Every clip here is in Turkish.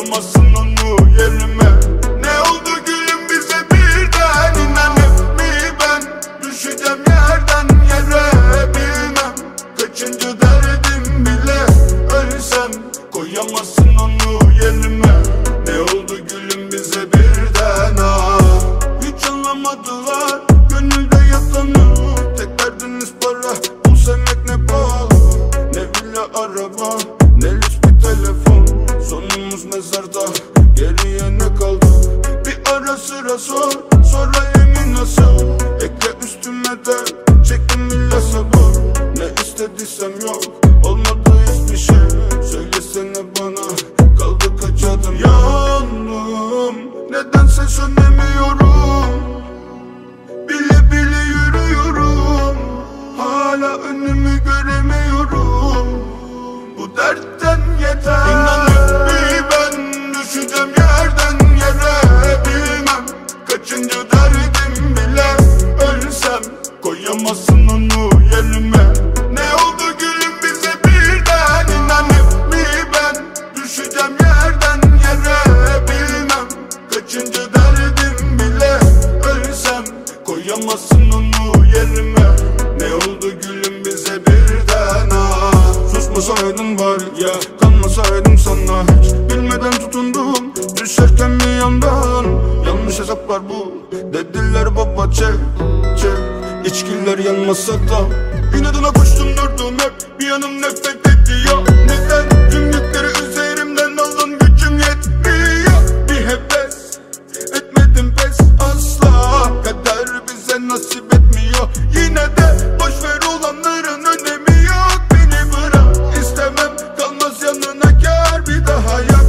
koyamazsın onu yerime. Ne oldu gülüm bize birden, inanıp mi ben düşeceğim yerden yere, bilmem kaçıncı derdim bile. Ölsem koyamazsın onu yerime. Ne oldu gülüm bize birden, hiç anlamadılar gönülde yatanı. Tek derdiniz para, bu sevmek ne pahalı. Ne villa araba, ne lüks bir telefon. Sonumuz mezarda, geriye ne kaldı? Bir ara sıra sor, sorayım nasıl. Ekle üstüme de, çektim illa sabır. Ne istediysem yok, olmadı hiçbir şey. Söylesene bana, kaldı kaç adım. Yandım, nedense sönemiyorum. Bile bile yürüyorum, hala önümü göremiyorum. Bu dertten yeter. İnanıp bir ben düşeceğim yerden yere, bilmem kaçıncı derdim bile. Ölsem koyamazsın onu yerime. Ne oldu gülüm bize birden, inanıp mi ben düşeceğim yerden yere, bilmem kaçıncı derdim bile. Ölsem koyamazsın onu yerime. Ne oldu gülüm bize birden, susmasaydın bari ya, kanmasaydım sana hiç. Bilmeden tutundum, düşerken bir yandan. Yanlış hesaplar bu, dediler baba çek çek. İçkiler yanmasa da inadına koştum durdum hep. Bir yanım nefret ediyor. Neden tüm yükleri üzerimden aldın, gücüm yetmiyor. Bir heves etmedim pes asla. Kader bize nasip etmiyor. Yine de boşver olanların önemi yok. Beni bırak, istemem kalmaz yanına, kâr bir daha yak.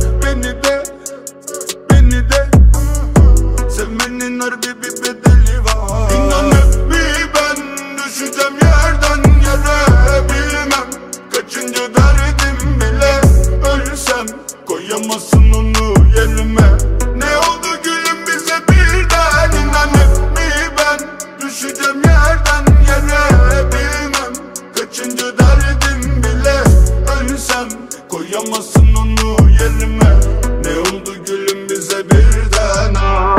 Beni de sevmenin harbi bir bedeli var. İnanıp bir ben düşeceğim yerden yere, bilmem kaçıncı derdim bile. Ölsem koyamazsın onu yerime. Ne oldu gülüm bize birden, inanıp mi ben düşeceğim yerden yere, bilmem kaçıncı derdim bile. Ölsem koyamazsın onu yerime. Ne oldu gülüm bize birden,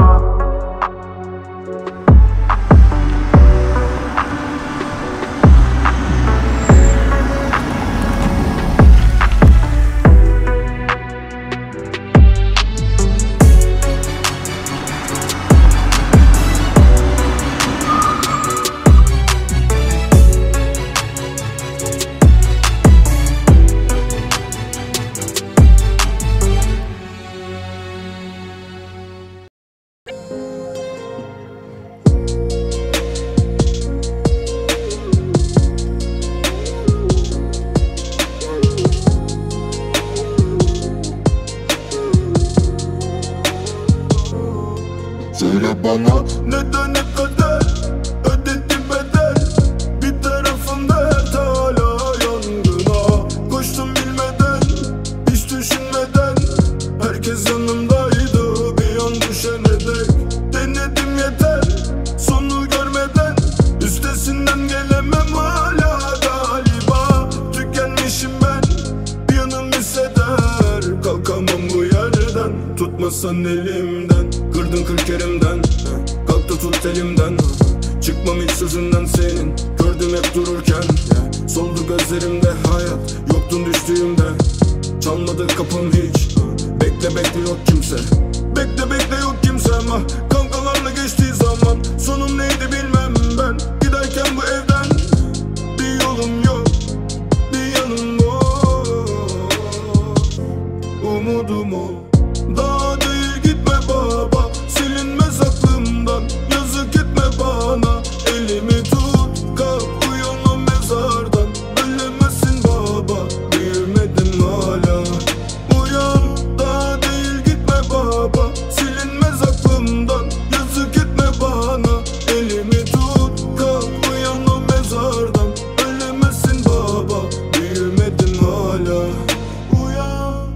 söyle bana neden ne kadar ödedi bedel. Bir tarafımda dert hala yangına. Koştum bilmeden, hiç düşünmeden. Herkes yanımdaydı bir an düşene dek. Denedim yeter, sonu görmeden. Üstesinden gelemem hala galiba. Tükenmişim ben, bir yanım hisseder. Kalkamam bu yerden, tutmasan elimden. Kırdın 40 yerimden, kalktı tut elimden. Çıkmam hiç sözünden senin, gördüm hep dururken. Soldu gözlerimde hayat, yoktun düştüğümde. Çalmadı kapım hiç, bekle bekle yok kimse. Bekle bekle yok kimse ama kavgalarla geçtiği zaman. Sonum neydi bilmem ben, giderken bu evden. Bir yolum yok, bir yanım yok. Umudum o, daha değil gitme baba. Silinmez aklımdan, yazık etme bana. Elimi tut, kalk uyan o mezardan. Ölemezsin baba, büyümedim hala. Uyan, daha değil gitme baba. Silinmez aklımdan, yazık etme bana. Elimi tut, kalk uyan o mezardan. Ölemezsin baba, büyümedim hala. Uyan.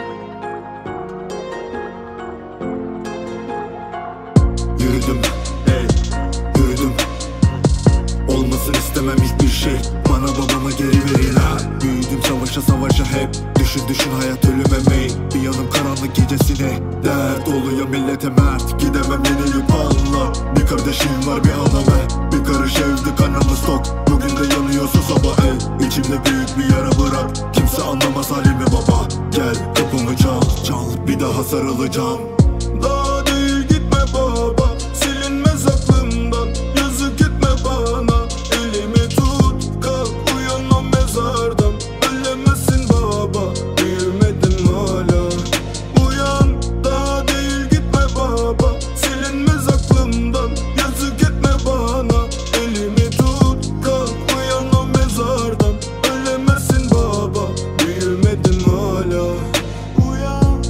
Yürüdüm şey, bana babamı geri verin ha. Büyüdüm savaşa savaşa hep, düşün hayat ölüm emeği. Bir yanım karanlık gecesine, dert oluyor millete mert. Gidemem yenilip anla, bir kardeşim var bir anam. Bir karış evde kanımız tok, bugün de yanıyorsa sabah el. İçimde büyük bir yara bırak, kimse anlamaz halimi baba. Gel kapımı çal, bir daha sarılacağım. Daha değil gitme baba, silinmez aklımdan. Yazık etme bana, elimi tut, kalk uyan o mezardan. Ölemezsin baba, büyümedin hala. Uyan, daha değil gitme baba, silinmez aklımdan. Yazık etme bana, elimi tut, kalk uyan o mezardan. Ölemezsin baba, büyümedin hala. Uyan.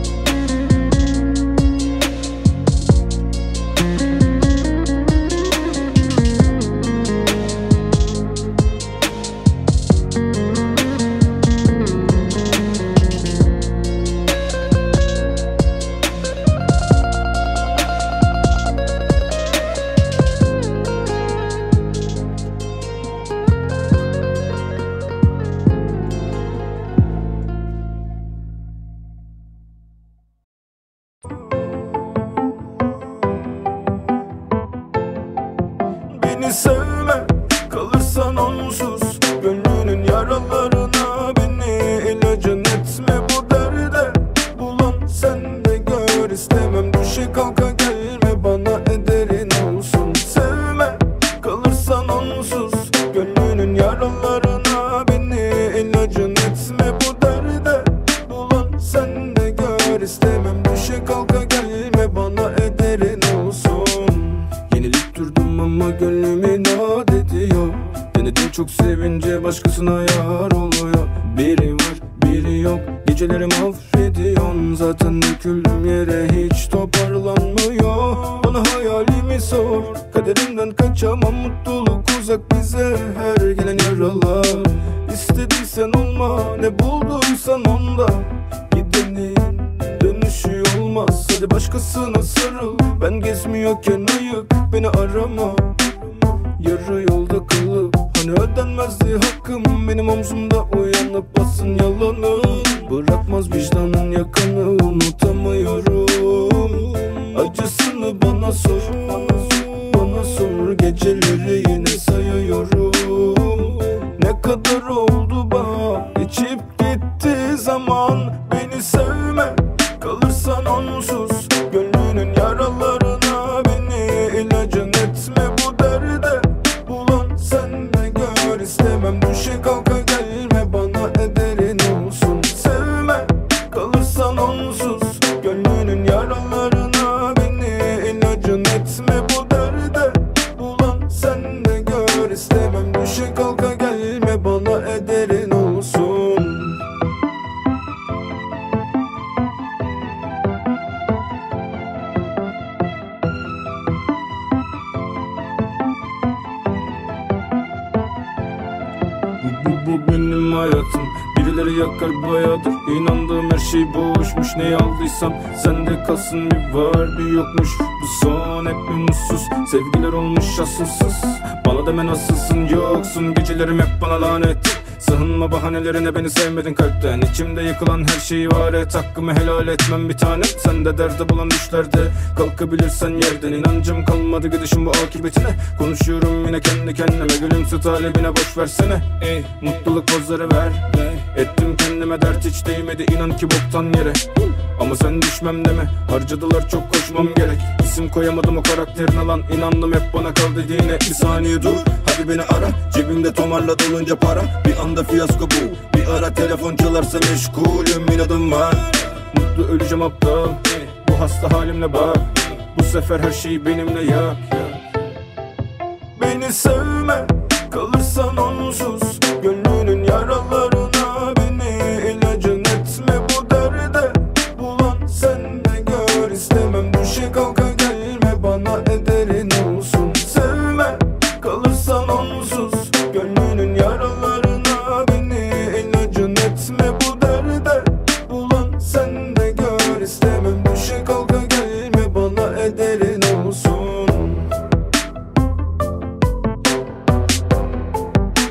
Beni sevme, kalırsan onsuz. Gönlünün yaralarına beni ilacın etme bu derde. Bulan sen de gör, istemem düşe kalka gelme bana ederin olsun. Sevme, kalırsan onsuz. Gönlünün yaralarına beni ilacın etme bu derde. Bulan sen de gör, istemem düşe kalka gelme bana ederin olsun. Yenilip durdum ama gönlüm inat ediyor. Denedim çok sevince başkasına yar oluyor. Biri var biri yok, geceleri mahvediyorsun. Zaten döküldüm yere, hiç toparlanmıyor. Bana hayalimi sor, kaderimden kaçamam. Mutluluk uzak bize, her gelen yaralar. İstediysen olma, ne bulduysan onda. Gidenin dönüşü olmaz, hadi başkasına sarıl. Ben gezmiyorken ayık, beni arama. Yarı yolda kalıp, hani ödenmezdi hakkım. Benim omzumda uyanıp basın yalanın. Bırakmaz vicdanın yakanı, unutamıyorum. Acısını bana sor, bana sor. Geceleri yine sayıyorum. Ne kadar oldu bak, geçip gitti zaman. Beni sevme, kalırsan onsuz. Gönlünün yaralarına beni ilacın etme bu derde. Bulan sen de gör, istemem düşe kalka gelme bana ederin olsun. Sevme, kalırsan onsuz. Gönlünün yaralarına beni ilacın etme bu derde. Bulan sen de gör, istemem düşe kalka gelme bana ederin olsun. Bu benim hayatım, birileri yakar bayağıdır. İnandığım her şey boşmuş, ne aldıysam sende kalsın. Bir var bir yokmuş, bu son hep bir mutsuz. Sevgiler olmuş asılsız, bana deme nasılsın yoksun. Gecelerim hep bana lanet, sığınma bahanelerine, beni sevmedin kalpten. İçimde yıkılan her şeyi var et, hakkımı helal etmem bir tanem. Sen de derde bulan düşlerde kalkabilirsen yerden. İnancım kalmadı gidişin bu akıbetine. Konuşuyorum yine kendi kendime, gülümse talebine boş versene. Mutluluk pozları ver, ettim kendime dert, hiç değmedi inan ki boktan yere. Ama sen düşmem deme, harcadılar çok koşmam gerek. İsim koyamadım o karakterin alan, inandım hep bana kal dediğine. Bir saniye dur, hadi beni ara, cebimde tomarla dolunca para. Bir anda fiyasko bu, bir ara telefon çalarsa meşgulüm, inadım var. Mutlu öleceğim aptal, bu hasta halimle bak. Bu sefer her şey benimle yap. Beni sevme, kalırsan onsuz. Gönlünün yaralarına beni ilacın etme bu derde. Bulan sen de gör, istemem düşe kalka gelme bana ederin olsun. Sevme, kalırsan onsuz. Gönlünün yaralarına beni ilacın etme bu derde. Bulan sen de gör, istemem düşe kalka gelme bana ederin olsun.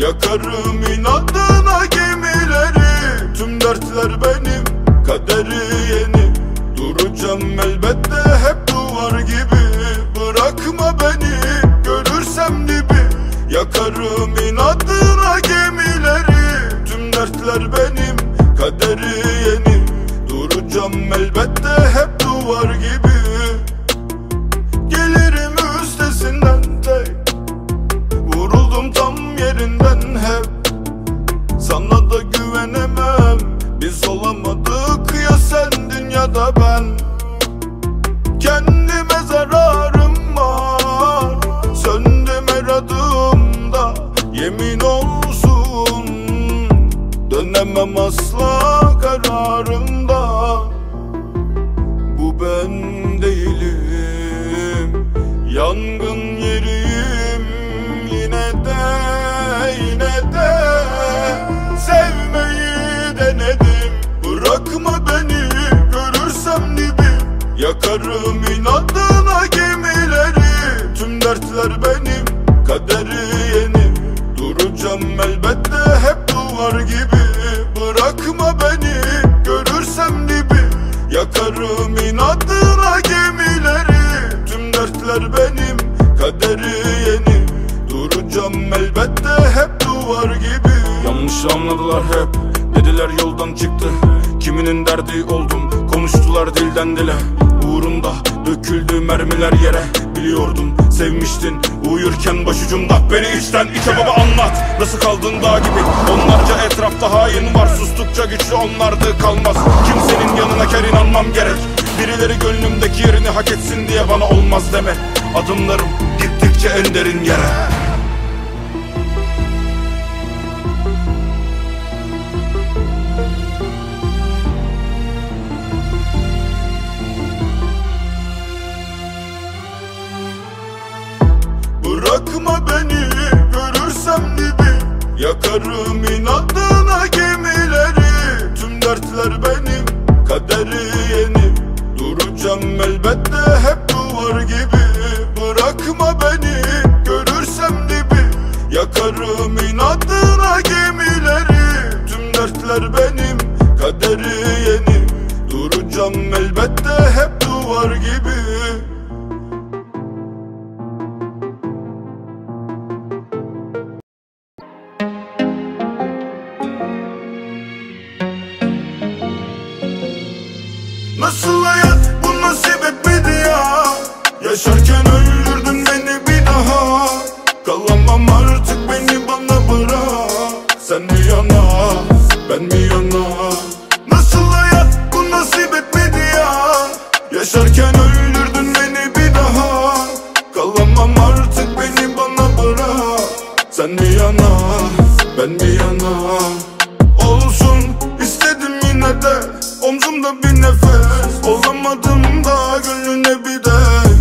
Yakarım inadına gemileri. Tüm dertler benim, kaderi yeni. Duracağım elbette hep duvar gibi. Bırakma beni, görürsem dibi. Yakarım inadına gemileri. Tüm dertler benim, kaderi yeni. Duracağım elbette hep duvar gibi. Gelirim üstesinden tek. Vuruldum tam yerinden hep. Sana da güvenemem. Biz olamadık ya sen dünyada ben. Kendime zararım var. Söndüm her adımda. Yemin olsun dönemem asla kararımda. Bu ben değilim. Yangın yeriyim. Yine de sevmeyi denedim. Bırakma beni, görürsem dibi. Yakarım inadına gemileri. Tüm dertler benim, kaderi yeni. Duracağım elbette hep duvar gibi. Bırakma beni, görürsem dibi. Yakarım inadına gemileri. Tüm dertler benim, kaderi yeni. Duracağım elbette hep duvar gibi. Yanlış anladılar hep, dediler yoldan çıktı. Kiminin derdi oldum, konuştular dilden dile. Uğrunda döküldü mermiler yere. Biliyordum sevmiştin uyurken başucumda. Beni içten içe baba anlat, nasıl kaldın dağ gibi. Onlarca etrafta hain var, sustukça güçlü onlardı kalmaz. Kimsenin yanına kar inanmam gerek. Birileri gönlümdeki yerini hak etsin diye bana olmaz deme. Adımlarım gittikçe en derin yere. Bırakma beni, görürsem dibi. Yakarım inadına gemileri. Tüm dertler benim, kaderi yeni. Duracağım elbette hep duvar gibi. Bırakma beni, görürsem dibi. Yakarım inadına gemileri. Tüm dertler benim, kaderi yeni. Duracağım elbette hep duvar gibi. Nasıl hayat bu nasip etmedi ya. Yaşarken öldürdün beni bir daha. Kalamam artık, beni bana bırak. Sen mi yana, ben mi yana? Nasıl hayat bu nasip etmedi ya. Yaşarken öldürdün beni bir daha. Kalamam artık, beni bana bırak. Sen mi yana, ben mi yana? Olsun istedim yine de, omzumda bir nefes. Olamadım da gönlüne bir de.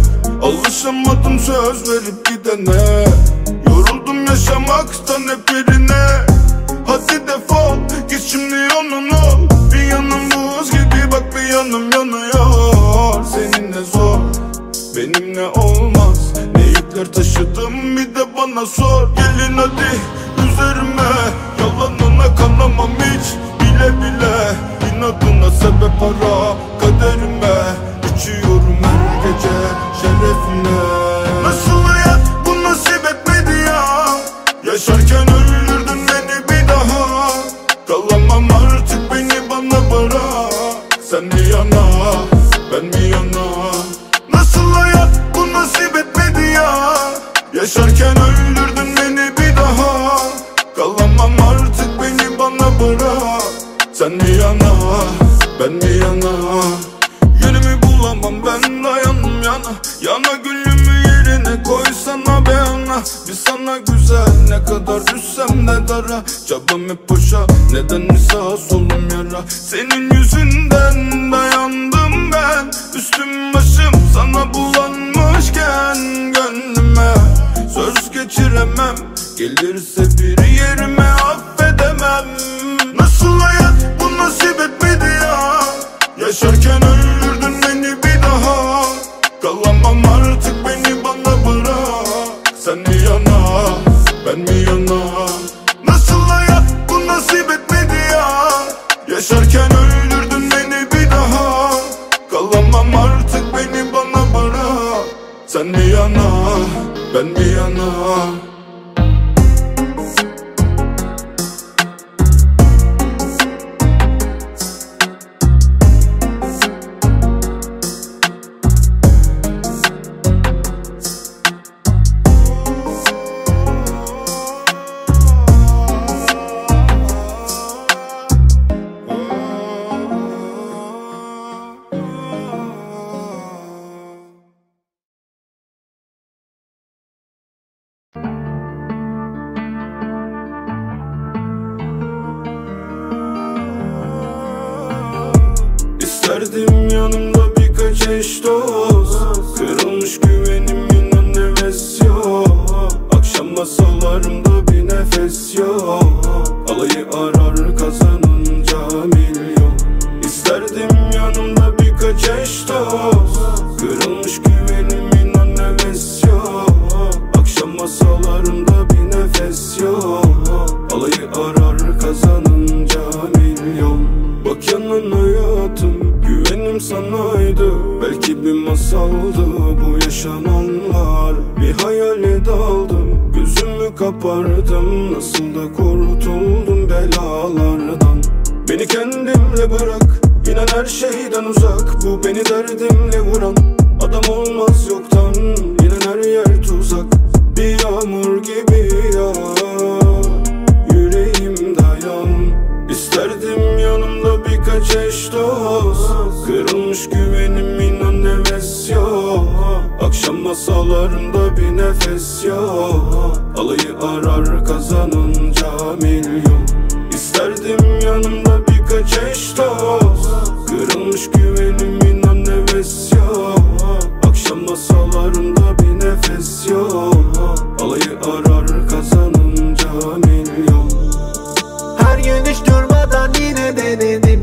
Alışamadım söz verip gidene. Yoruldum yaşamaktan hep yerine. Hadi defol git şimdi onun ol. Bir yanım buz gibi bak, bir yanım yanıyor. Seninle zor, benimle olmaz. Ne yükler taşıdım bir de bana sor. Gelin hadi üzerime, yalanına kanamam hiç. Bile bile inadına sebep ara kaderime. İçiyorum her gece şerefine. Nasıl hayat bu nasip etmedi ya. Yaşarken öldürdün beni bir daha. Kalamam artık, beni bana bırak. Sen mi yana, ben mi yana? Nasıl hayat bu nasip etmedi ya. Yaşarken öldürdün beni bir daha. Kalamam artık, beni bana bırak. Sen mi yana, ben mi yana? Yönümü bulamam ben, dayanım yana. Yana gönlümü yerine koysana be ana. Bir sana güzel, ne kadar düşsem de dara. Çabam hep boşa, neden mi sağ solum yara. Senin yüzünden dayandım ben. Üstüm başım sana bulanmışken gönlüme söz geçiremem. Gelirse bir yerime affedemem. Nasıl hayat bu nasip etmedi ya. Yaşarken öldürdün beni bir daha. Kalamam artık, beni bana bırak. Sen mi yana, ben mi yana? Yaşarken öldürdün beni bir daha. Kalamam artık beni bana bırak. Sen bir yana, ben bir yana. İsterdim yanımda birkaç eş dost. Kırılmış güvenim inan nefes yok. Akşam masalarımda bir nefes yok. Alayı arar kazanınca milyon. İsterdim yanımda birkaç eş dost. Kırılmış güvenim inan nefes yok. Akşam masalarımda bir nefes yok. Alayı arar kazanınca milyon. Bak yanan hayatım, güvenim sanaydı. Belki bir masaldı bu yaşananlar. Bir hayale daldım, gözümü kapardım. Nasıl da kurtuldum belalardan. Beni kendimle bırak, inan her şeyden uzak. Bu beni derdimle vuran, adam olmaz yoktan. İnan her yer tuzak, bir yağmur gibi yağar. Yüreğim dayan. İsterdim yanımda birkaç eş dost. Kırılmış güvenim inan nefes yok. Akşam masalarında bir nefes yok. Alayı arar kazanınca milyon. İsterdim yanımda birkaç eş dost. Kırılmış güvenim inan nefes yok. Akşam masalarında bir nefes yok. Alayı arar kazanınca milyon. Her gün hiç durmadan yine denedim.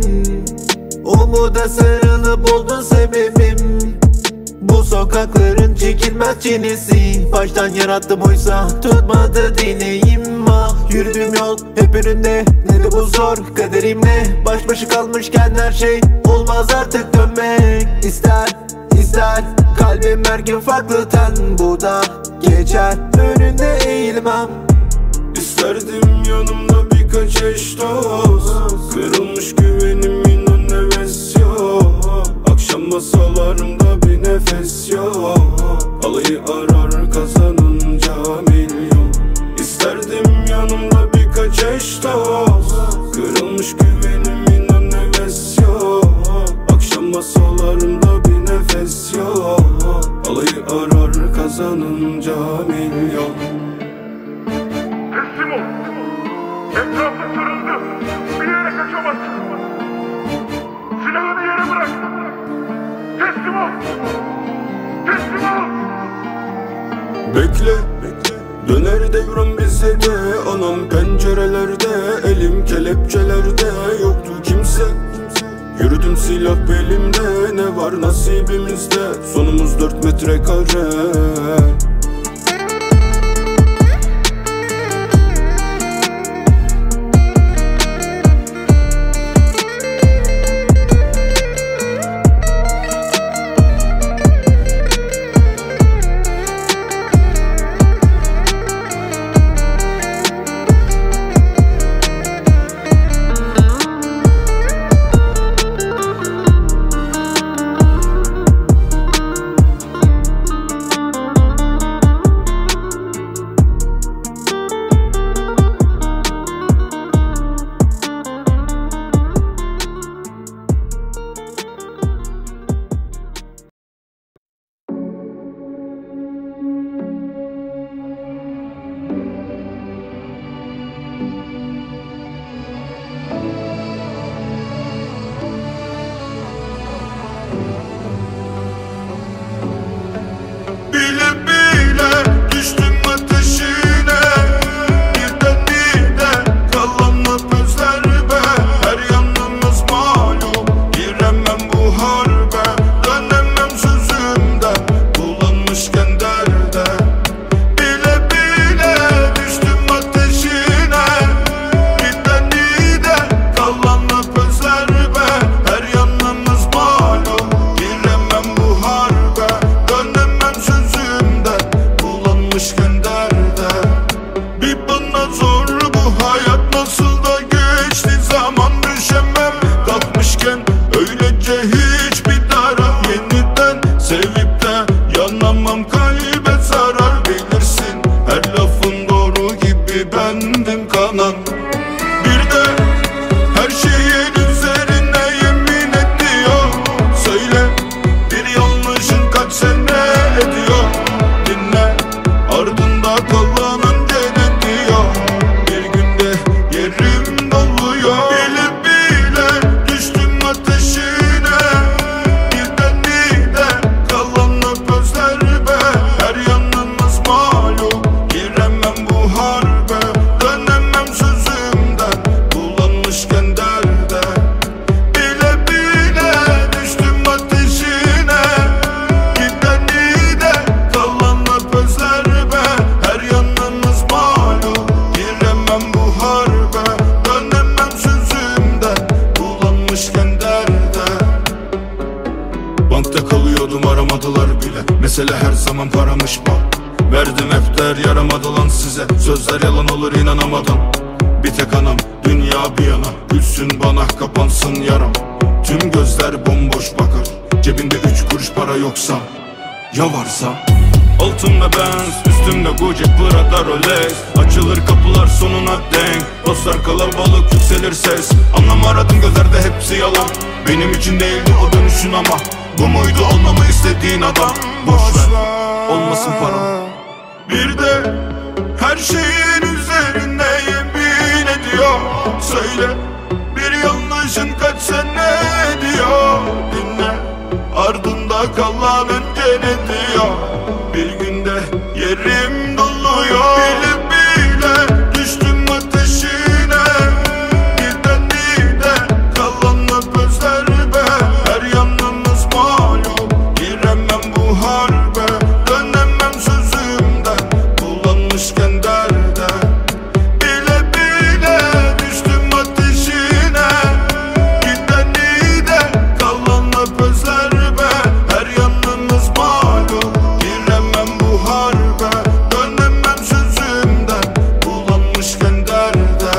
Umuda sarılıp oldun sebebim. Bu sokakların çekilmez çilesi. Baştan yarattım oysa tutmadı dileğim. Ah yürüdüğüm yol hep önümde. Ne de bu zor kaderimle. Baş başa kalmışken her şey olmaz artık dönmek. İster kalbim her gün farklı ten. Bu da geçer önünde eğilmem. İsterdim yanımda birkaç eş dost. Kırılmış güvenim inan nefes yok. Akşam masalarımda bir nefes yok. Alayı arar kazanınca milyon. İsterdim yanımda birkaç eş dost. Kırılmış güvenim inan nefes yok. Akşam masalarımda bir nefes yok. Alayı arar kazanınca milyon. Teslim ol. Etrafın sarıldı. Bir yere kaçamazsın. Silahını yere bırak. Teslim ol. Teslim ol. Bekle, döner devran bize de. Anam pencerelerde, elim kelepçelerde. Yoktu kimse. Yürüdüm silah belimde. Ne var nasibimizde? Sonumuz 4 metrekare. Mesele her zaman paramış bak. Verdim hep der yaramadı lan size. Sözler yalan olur inanamadan. Bir tek anam dünya bir yana. Gülsün bana kapansın yaram. Tüm gözler bomboş bakar. Cebinde 3 kuruş para yoksa, ya varsa? Altımda Benz, üstümde Gucci, Prada, Rolex. Açılır kapılar sonuna denk. Dostlar kalabalık, yükselir ses. Anlam aradım gözlerde hepsi yalan. Benim için değildi o dönüşün ama bu muydu olmamı istediğin adam? Boşver, olmasın param. Bir de her şeyin üzerine yemin ediyor. Söyle, bir yanlışın kaç sene ediyor. Dinle, ardında kalan önce ne diyor. Bir günde yerim doluyor. Bile bile düştüm ateşine. Giden de kalan hep özler be. Her yanımız malum, giremem bu harbe. Dönemem sözümden, bulanmışken derde. Bile bile düştüm ateşine. Giden de kalan hep özler be. Her yanımız malum, giremem bu harbe. Dönemem sözümden, bulanmışken derde.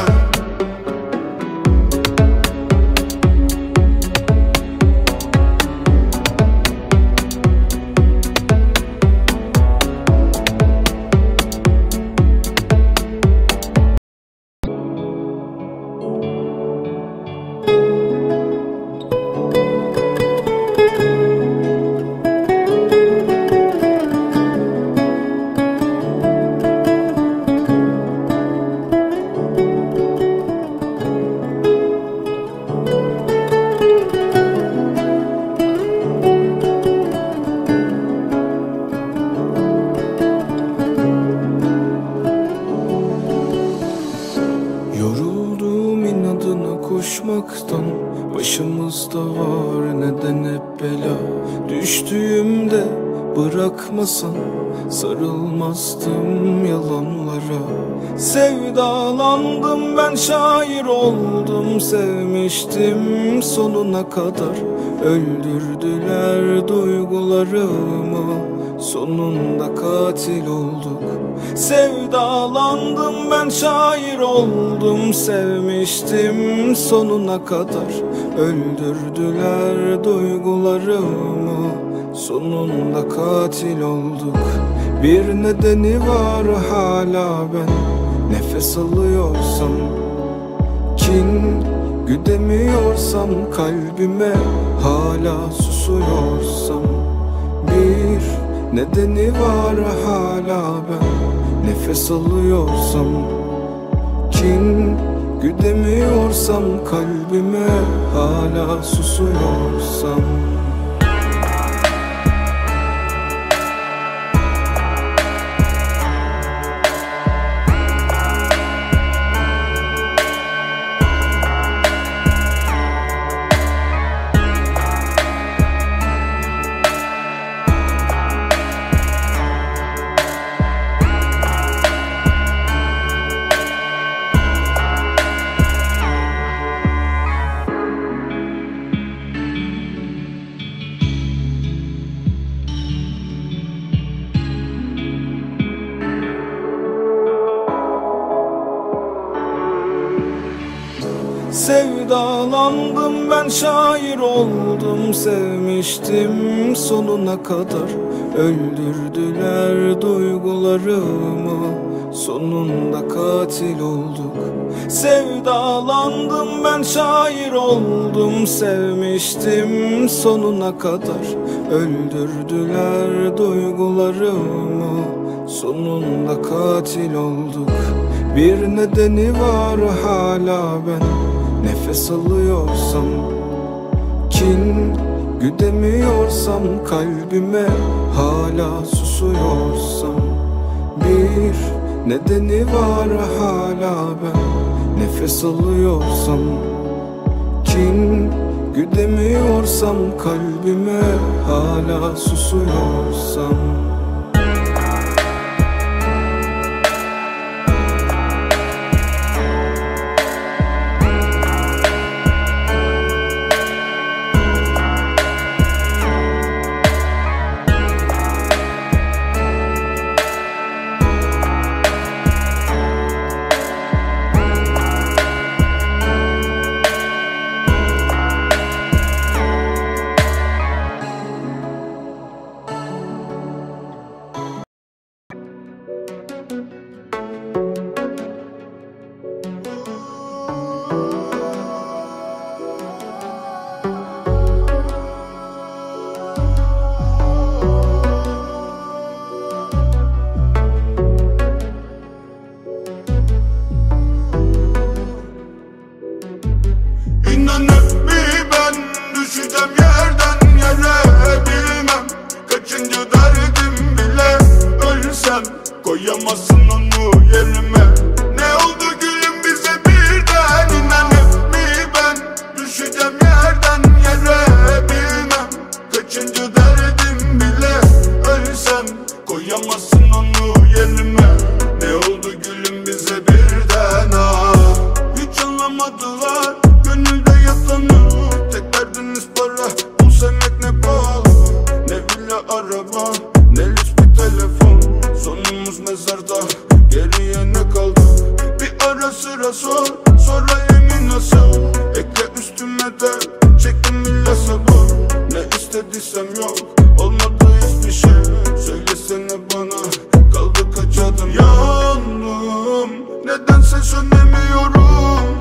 Yoruldum inadına koşmaktan. Başımızda var neden hep bela. Düştüğümde bırakmasan sarılmazdım yalanlara. Sevdalandım ben, şair oldum, sevmiştim sonuna kadar. Öldürdüler duygularımı, sonunda katil olduk. Sevdalandım ben, şair oldum, sevmiştim sonuna kadar. Öldürdüler duygularımı, sonunda katil olduk. Bir nedeni var hala ben nefes alıyorsam, kin güdemiyorsam, kalbime hala susuyorsam. Bir nedeni var hala ben nefes alıyorsam, kin güdemiyorsam, kalbime hala susuyorsam. Sevdalandım ben, şair oldum, sevmiştim sonuna kadar. Öldürdüler duygularımı, sonunda katil olduk. Sevdalandım ben, şair oldum, sevmiştim sonuna kadar. Öldürdüler duygularımı, sonunda katil olduk. Bir nedeni var hala ben nefes alıyorsam, kin güdemiyorsam, kalbime hala susuyorsam. Bir nedeni var hala ben nefes alıyorsam, kin güdemiyorsam, kalbime hala susuyorsam. Düşeceğim yerden yere, bilmem kaçıncı derdim bile. Ölsem koyamazsın onu yerime. Ne oldu gülüm bize birden, inanıp mi ben? Düşeceğim yerden yere, bilmem kaçıncı derdim bile. Ölsem koyamazsın onu yerime. Ne oldu gülüm bize birden, ah. Hiç anlamadılar gönülde yatanı. Tek derdiniz para, bu sevmek ne pahalı. Ne villa araba, ne lüks bir telefon. Sonumuz mezarda, geriye ne kaldı? Bir ara sıra sor, sonra emin nasıl? Ekle üstüme de, çektim illa sabır. Ne istediysem yok, olmadı hiçbir şey. Söylesene bana, kaldı kaç adım? Yandım, nedense sönemiyorum.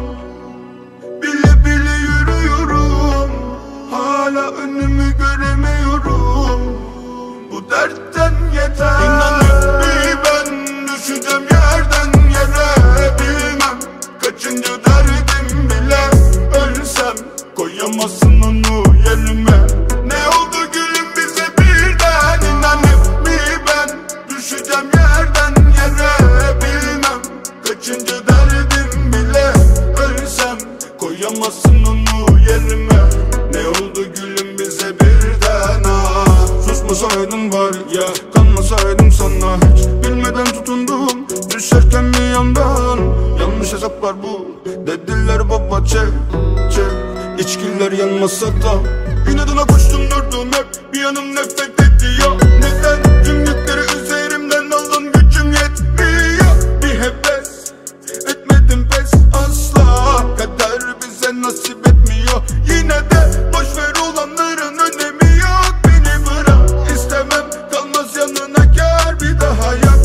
Bile bile yürüyorum, hala önümü göremiyorum. Bu dertten yeter. İnanıp mi ben? Düşeceğim yerden yere, bilmem kaçıncı derdim bile. Ölsem koyamazsın onu yerime. Ne oldu gülüm bize birden, inanıp mi ben? Düşeceğim yerden yere, bilmem kaçıncı derdim bile. Ölsem koyamazsın onu yerime. Ne oldu gülüm bize birden, ah. Susmasaydın var ya, kanmasaydım sana hiç. Bilmeden tutundum, düşerken bir yandan. Yanlış hesaplar bu, dediler baba çek çek. İçkiler yanmasa da inadına koştum durdum hep. Bir yanım nefret ediyor. Neden tüm yükleri üzerimden aldın, gücüm yetmiyor. Bir heves etmedim pes asla. Kader bize nasip etmiyor. Yine de boşver olanların önemi yok. Beni bırak, istemem kalmaz yanına, kâr bir daha yak.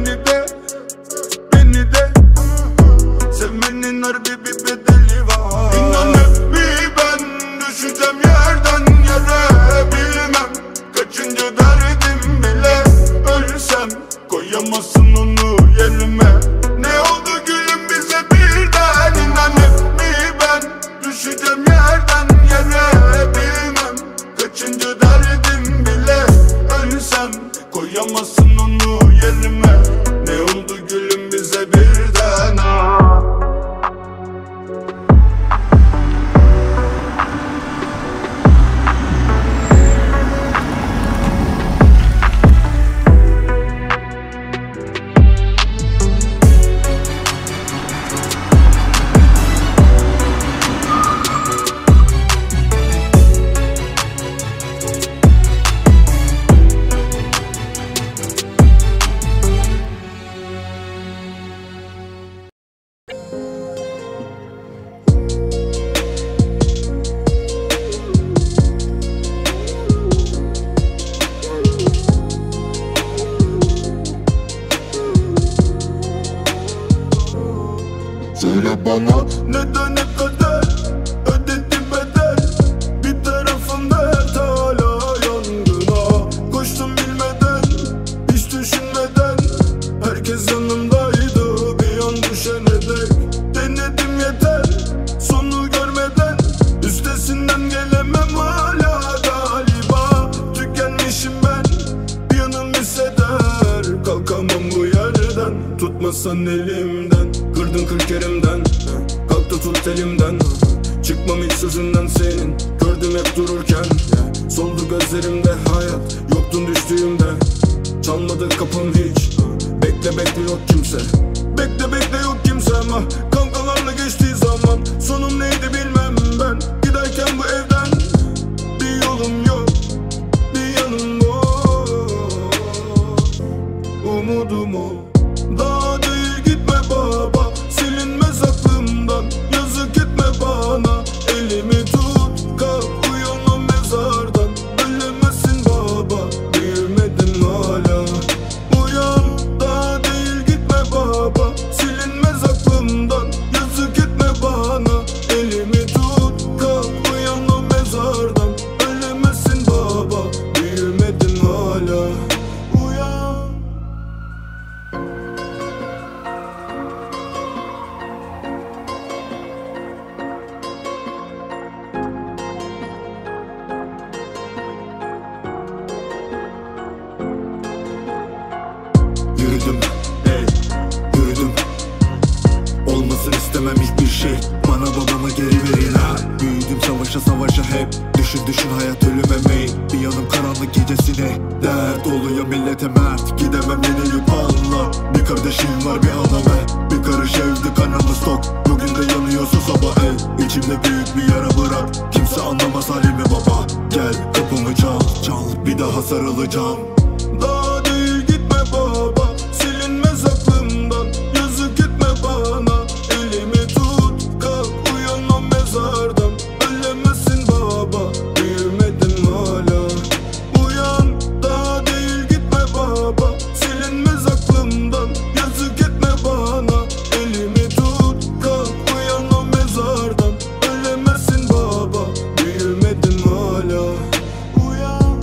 Beni de sevmenin harbi bir bedeli var. İnanıp mi ben? Düşeceğim yerden yere, bilmem kaçıncı derdim bile. Ölsem koyamazsın onu yerime. Ne oldu gülüm bize birden, inanıp mi ben? Düşeceğim yerden yere, bilmem kaçıncı derdim bile. Ölsem koyamazsın onu yerime. Ne oldu gülüm bize birden, ah. Söyle bana neden ne kadar ödedi bedel? Bir tarafımda dert hala yangına. Koştum bilmeden, hiç düşünmeden. Herkes yanımdaydı bir an düşene dek. Denedim yeter, sonu görmeden. Üstesinden gelemem hala galiba. Tükenmişim ben, bir yanım hisseder. Kalkamam bu yerden, tutmasan elimden. Kırdın 40 yerimden, kalktı tut elimden. Çıkmam hiç sözünden senin, gördüm hep dururken. Soldu gözlerimde hayat, yoktun düştüğümde. Çalmadı kapım hiç, bekle bekle yok kimse. Bekle bekle yok kimse ama kavgalarla geçtiği zaman. Sonum neydi bilmem ben, giderken bu evden. Bir yolum yok, bir yanım yok. Umudum o, daha değil gitme baba. Silinmez aklımdan, yazık etme bana. Elimi tut, kalk uyan o mezardan. Ölemezsin baba, büyümedim hala. Uyan, daha değil gitme baba. Silinmez aklımdan, şey. Bana babamı geri verin ha. Büyüdüm savaşa savaşa hep. Düşün düşün hayat ölüm emeği. Bir yanım karanlık gecesine dert oluyor millete mert. Gidemem yenilip anla. Bir kardeşim var bir anam. Bir karış evde kanımız tok. Bugün de yanıyorsa sabah el. İçimde büyük bir yara bırak. Kimse anlamaz halimi baba. Gel kapımı çal çal. Bir daha sarılacağım. Daha değil gitme baba, silinmez aklımdan. Yazık etme bana, elimi tut, kalk uyan o mezardan. Ölemezsin baba, büyümedim hala. Uyan, daha değil gitme baba, silinmez aklımdan. Yazık etme bana, elimi tut, kalk uyan o mezardan. Ölemezsin baba, büyümedim hala. Uyan.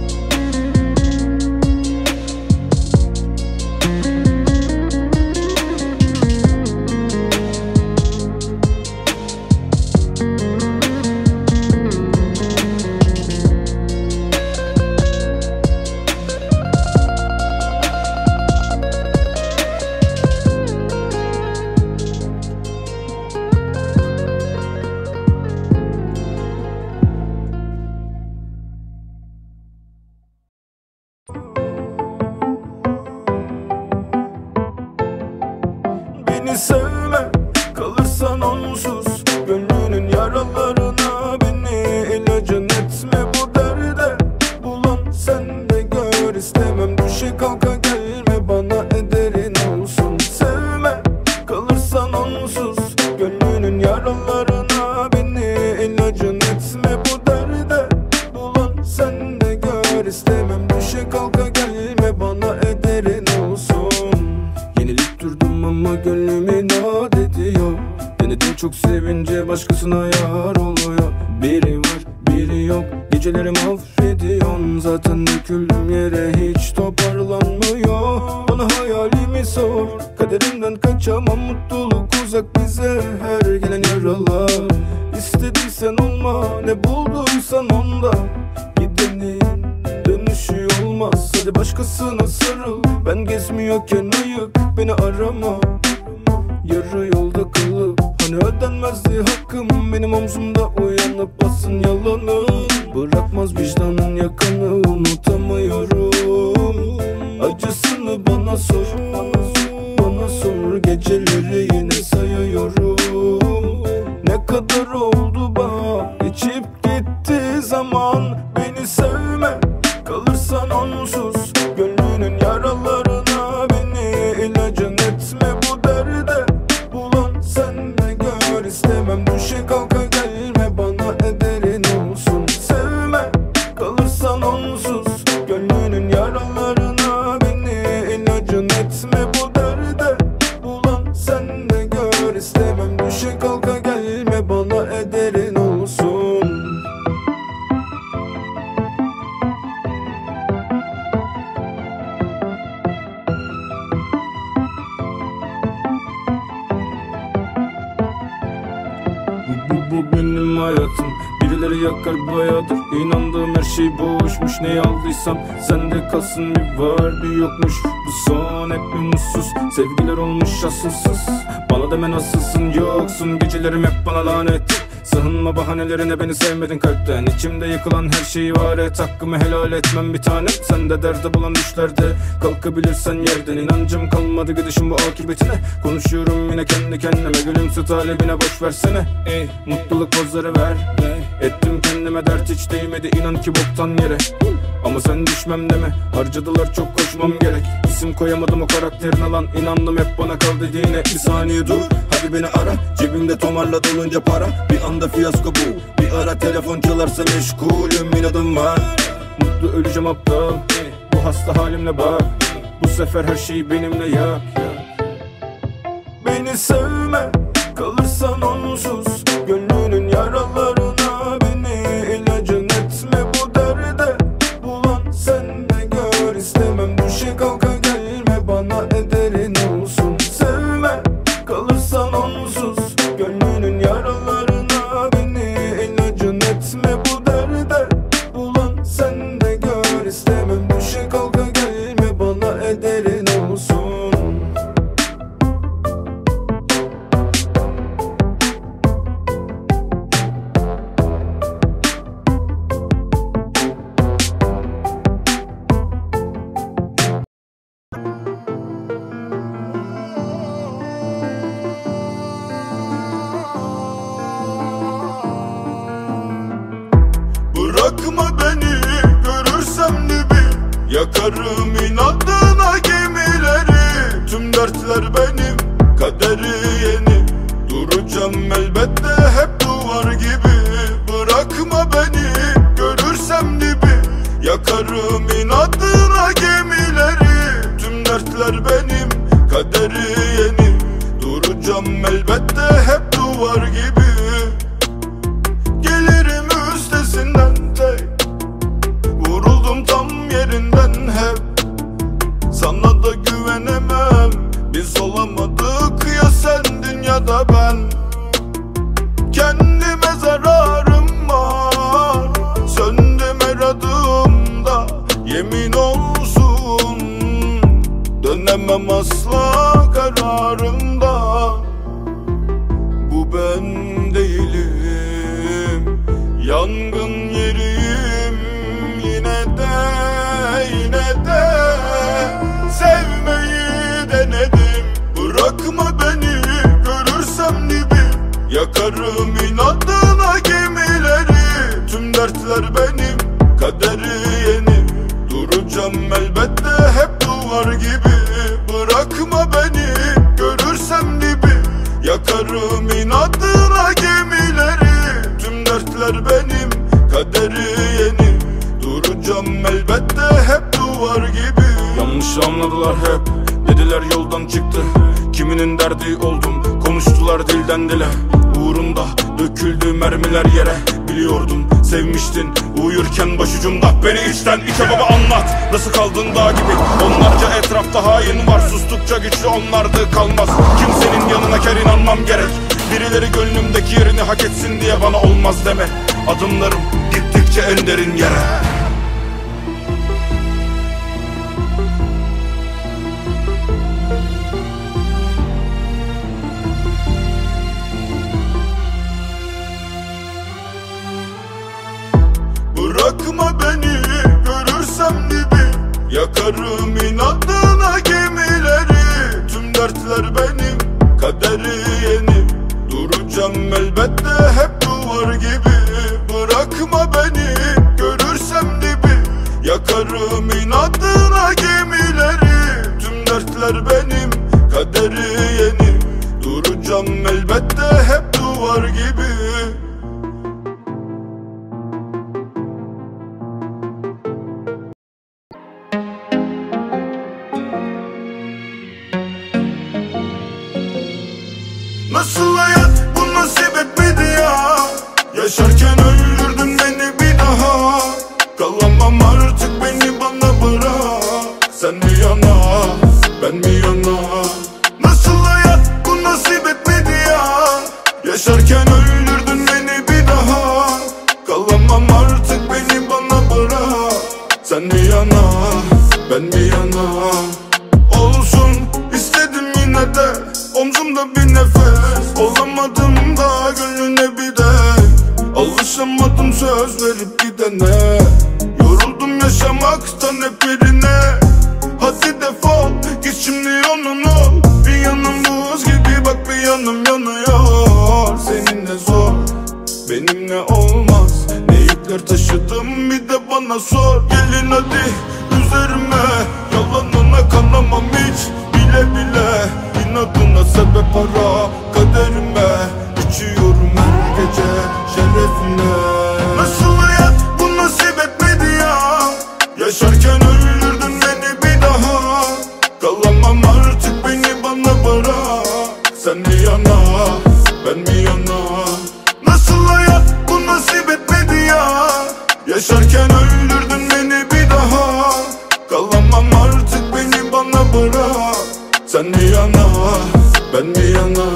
Beni sevme, kalırsan onsuz. Gönlünün yaralarına beni ilacın etme bu derde. Bulan sen de gör, istemem düşe kalka gelme bana ederin olsun. Sevme, kalırsan onsuz. Gönlünün yaralarına beni ilacın etme bu derde. Bulan sen de gör, istemem düşe kalka gelme bana ederin olsun. Yenilip durdum ama gönlüm inat ediyor. Denedim çok sevince başkasına yar oluyor. Biri var biri yok, gecelerimi affediyorsun. Zaten döküldüm yere hiç toparlanmıyor. Bana hayalimi sor, kaderimden kaçamam. Mutluluk uzak bize, her gelen yaralar. İstediysen olma, ne bulduysan onda. Gidenin dönüşü olmaz, hadi başkasına sarıl. Ben gezmiyorken ayık, beni arama. Yarı yolda kalıp, hani ödenmezdi hakkım. Benim omzumda uyanıp basın yalanı. Bırakmaz vicdanın yakanı, unutamıyorum. Acısını bana sor, bana sor. Geceleri yine sayıyorum. Ne kadar oldu bak, geçip gitti zaman. Beni sevme, kalırsan onsuz. Gönlünün yaralarına beni ilacın etme bu derde. Bulan sen de gör, istemem düşe kalka gelme bana ederin olsun. Sevme, kalırsan onsuz. Gönlünün yaralarına beni ilacın etme bu derde. Bulan sen de gör, istemem düşe kalka gelme bana ederin olsun. Bu benim hayatım. Birileri yakar bayağıdır. İnandığım her şey boşmuş. Ne aldıysam sende kalsın, bir var bir yokmuş. Bu son hep bir mutsuz. Sevgiler olmuş asılsız. Bana deme nasılsın, yoksun. Gecelerim hep bana lanet. Sığınma bahanelerine, beni sevmedin kalpten. İçimde yıkılan her şeyi var et. Hakkımı helal etmem bir tanem. Sen de derde bulan düşlerde kalkabilirsen yerden. İnancım kalmadı gidişin bu akıbetine. Konuşuyorum yine kendi kendime. Gülümse talebine, boş versene. Mutluluk pozları ver. Ettim kendime dert, hiç değmedi inan ki boktan yere. Ama sen düşmem deme, harcadılar çok koşmam gerek. İsim koyamadım o karakterin alan. İnandım hep bana kal dediğine. Bir saniye dur, hadi beni ara. Cebimde tomarla dolunca para. Bir anda fiyasko bu. Bir ara telefon çalarsa meşgulüm, inadım var. Mutlu öleceğim aptal, bu hasta halimle bak. Bu sefer her şey benimle yap. Beni sevme, kalırsan onsuz. Gönlünün yaralarına beni ilacın etme bu derde. Bulan sen de gör, istemem düşe kalka gelme bana ederin olsun. Sevme, kalırsan onsuz. Gönlünün yaralarına beni ilacın etme bu derde. Bulan sen de gör, istemem düşe kalka gelme bana ederin olsun. Yakarım inadına gemileri. Tüm dertler benim, kaderi yeni. Duracağım elbette hep duvar gibi. Bırakma beni, görürsem dibi. Yakarım inadına gemileri. Tüm dertler benim, kaderi yeni. Duracağım elbette hep duvar gibi. Gelirim üstesinden tek. Vuruldum tam yerinden hep. Sana da güvenemem, biz olamadık ya sendin ya da ben. Kendime zararım var, söndüm her adımda. Yemin olsun dönemem asla kararımda. Bu ben değilim, yangın yeriyim. Yine de sevmeyi denedim. Bırakma beni, görürsem dibi. Yakarım inadına gemileri. Tüm dertler benim, kaderi yeni. Duracağım elbette hep duvar gibi. Bırakma beni, görürsem dibi. Yakarım inadına gemileri. Tüm dertler benim, kaderi yeni. Duracağım elbette hep duvar gibi. Yanlış anladılar hep, dediler yoldan çıktı. Kiminin derdi oldum, konuştular dilden dile. Uğrunda döküldü mermiler yere. Biliyordum sevmiştin uyurken başucumda. Beni içten içe baba anlat, nasıl kaldın dağ gibi. Onlarca etrafta hain var, sustukça güçlü onlardı kalmaz. Kimsenin yanına kar inanmam gerek. Birileri gönlümdeki yerini hak etsin diye bana olmaz deme. Adımlarım gittikçe en derin yere. Bırakma beni, görürsem dibi. Yakarım inadına gemileri. Tüm dertler benim, kaderi yeni. Duracağım elbette hep duvar gibi. Bırakma beni, görürsem dibi. Yakarım inadına gemileri. Tüm dertler benim, kaderi yeni. Duracağım elbette hep duvar gibi. Nasıl hayat bu nasip etmedi ya. Yaşarken öldürdün beni bir daha. Kalamam artık, beni bana bırak. Sen mi yana, ben mi yana? Nasıl hayat bu nasip etmedi ya. Yaşarken öldürdün beni bir daha. Kalamam artık, beni bana bırak. Sen mi yana, ben mi yana? Olsun istedim yine de, omzumda bir nefes. Olamadım da gönlüne bir de. Alışamadım söz verip gidene. Yoruldum yaşamaktan hep birine. Hadi defol git şimdi yolun ol. Bir yanım buz gibi bak, bir yanım yanıyor. Seninle zor, benimle olmaz. Ne yükler taşıdım bir de bana sor. Gelin hadi üzerime, yalanına kanamam hiç. Bile bile inadına sebep ara kaderime. Uçuyorum her gece şerefine. Nasıl hayat bu nasip etmedi ya. Yaşarken öldürdün beni bir daha. Kalamam artık, beni bana bırak. Sen mi yana, ben mi yana? Nasıl hayat bu nasip etmedi ya. Yaşarken öldürdün beni bir daha. Kalamam artık, beni bana bırak. Sen mi yana, ben mi yana?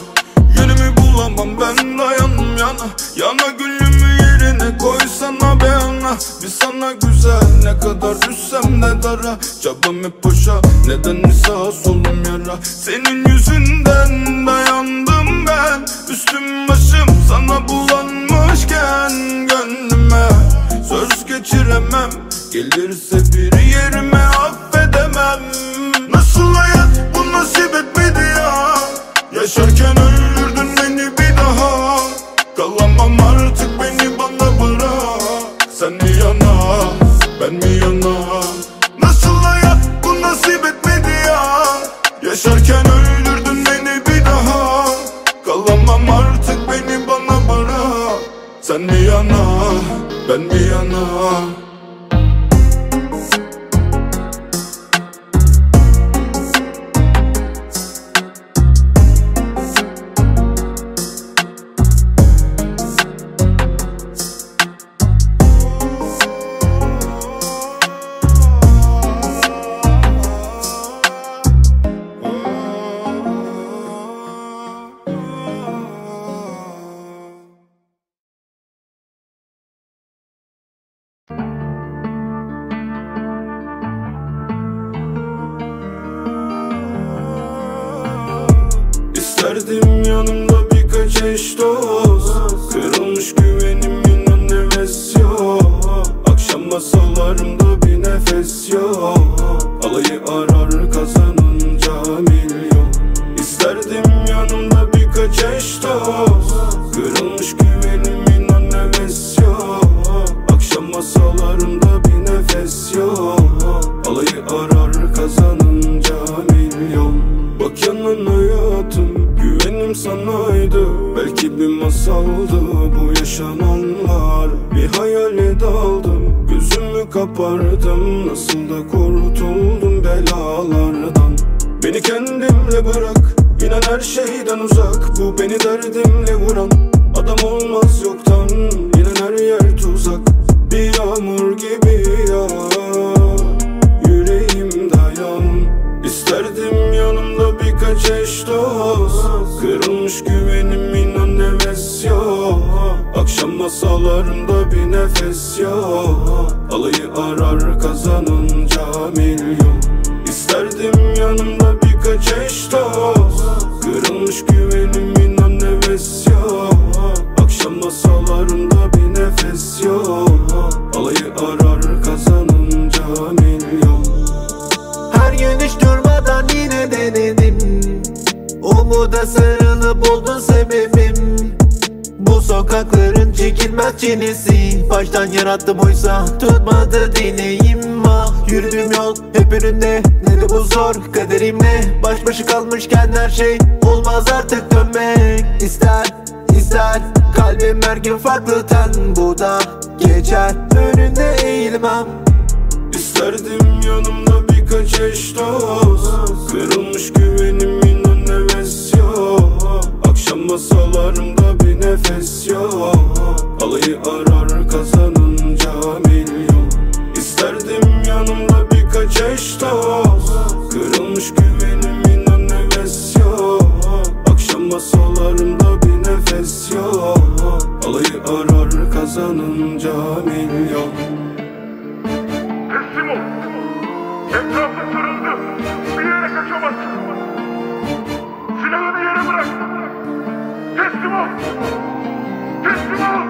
Yönümü bulamam ben, dayanım yana. Yana gülümü yerine koysana be ana. Bir sana güzel, ne kadar düşsem ne dara. Çabam hep boşa, neden sağ solum yara. Senin yüzünden dayandım ben. Üstüm başım sana bulanmışken gönlüme söz geçiremem. Gelirse bir yerime affedemem. Nasıl hayat bu nasip etmedi ya. Yaşarken öldürdün beni bir daha. Kalamam artık, beni bana bırak. Sen mi yana, ben mi yana? Nasıl yana, ben bir yana. İsterdim yanımda birkaç eş dost. Kırılmış güvenim inan heves yok. Akşam masalarımda bir nefes yok. Alayı arar kazanınca milyon. İsterdim yanımda birkaç eş dost. Kırılmış güvenim inan heves yok. Akşam masalarımda bir nefes yok. Alayı arar kazanınca milyon. Bak yanan hayatım, güvenim sanaydı. Belki bir masaldı bu yaşananlar. Bir hayale daldım, gözümü kapardım. Nasıl da kurtuldum belalardan. Beni kendimle bırak, inan her şeyden uzak. Bu beni derdimle vuran, adam olmaz yoktan. İnan her yer tuzak, bir yağmur gibi yağar. Yüreğim dayan. İsterdim yanımda birkaç eş dost. Kırılmış güvenim inan heves yok. Akşam masalarımda bir nefes yok. Alayı arar kazanınca milyon. İsterdim yanımda birkaç eş dost. Kırılmış güvenim inan heves yok. Akşam masalarımda bir nefes yok. Alayı arar kazanınca milyon. Her gün hiç durmadan yine denedim. Umuda sarılıp oldun sebebim. Bu sokakların çekilmez çilesi. Baştan yarattım oysa tutmadı dileğim. Ah yürüdüğüm yol hep önümde. Ne de bu zor kaderimle. Baş başa kalmışken her şey olmaz artık dönmek. İster kalbim her gün farklı ten. Bu da geçer önünde eğilmem. İsterdim yanımda birkaç eş dost. Kırılmış güvenim inan heves yok. Akşam masalarımda bir nefes yok. Alayı arar kazanınca milyon. İsterdim yanımda birkaç eş dost. Kırılmış güvenim inan heves yok. Akşam masalarımda bir nefes yok. Alayı arar kazanınca milyon. Teslim ol. Etrafı sarıldı. Bir yere kaçamazsın. Silahını yere bırak. Teslim ol. Teslim ol.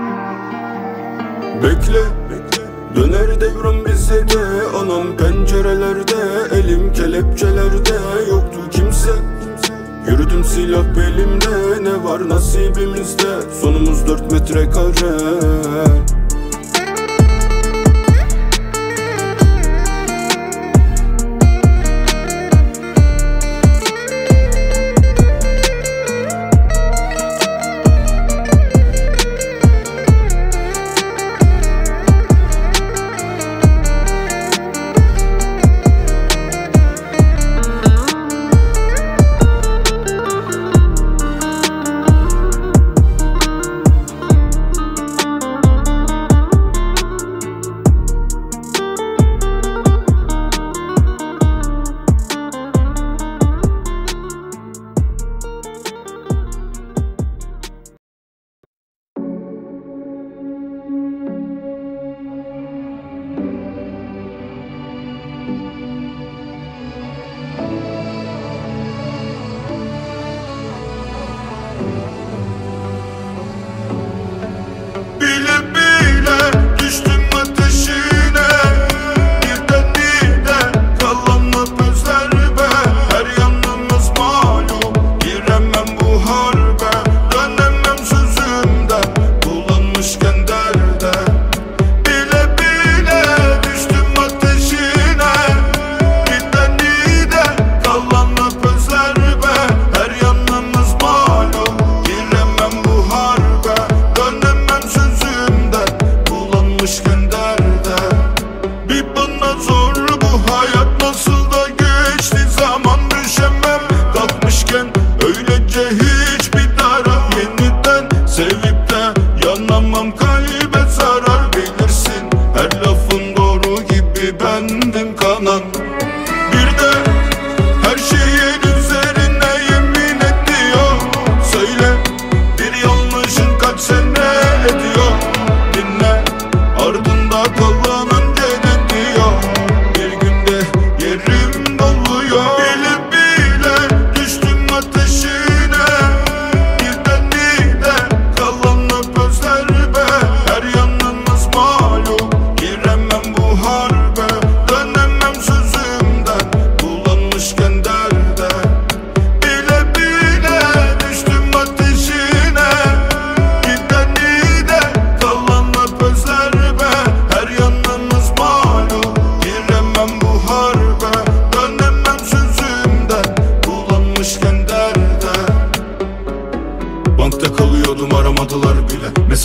Bekle, döner devran bize de. Anam pencerelerde, elim kelepçelerde. Yoktu kimse. Yürüdüm silah belimde. Ne var nasibimizde? Sonumuz 4 metrekare.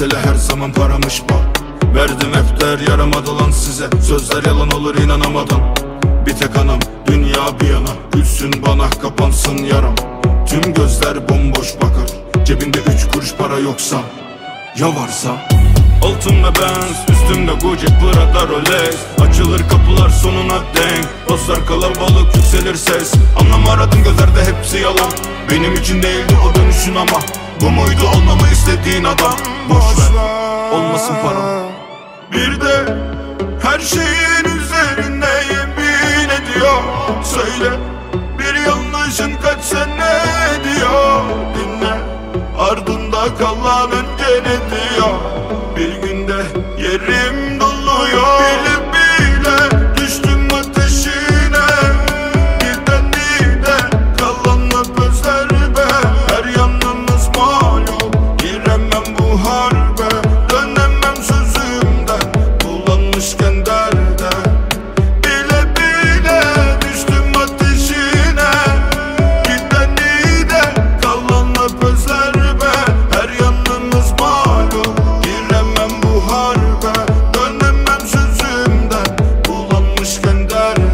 Mesele her zaman paramış bak. Verdim hep der yaramadı lan size. Sözler yalan olur inanamadan. Bir tek anam dünya bir yana. Gülsün bana kapansın yaram. Tüm gözler bomboş bakar. Cebinde 3 kuruş para yoksa, ya varsa? Altımda Benz, üstümde Gucci, Prada, Rolex. Açılır kapılar sonuna denk. Dostlar kalabalık, yükselir ses. Anlam aradım gözlerde hepsi yalan. Benim için değildi o dönüşün ama bu muydu olmamı istediğin adam? Boşver, olmasın param. Bir de her şeyin üzerine yemin ediyor. Söyle bir yanlışın kaç sene ediyor. Dinle ardında kalan önce ne diyor. Bir günde yerim doluyor. Bile bile düştüm ateşine. Giden de kalanla özler be. Her yanımız malum, giremem bu harbe. Dönemem sözümden, bulanmışken derde. Bile bile düştüm ateşine. Giden de kalanla özler be. Her yanımız malum, giremem bu harbe. Dönemem sözümden, bulanmışken derde.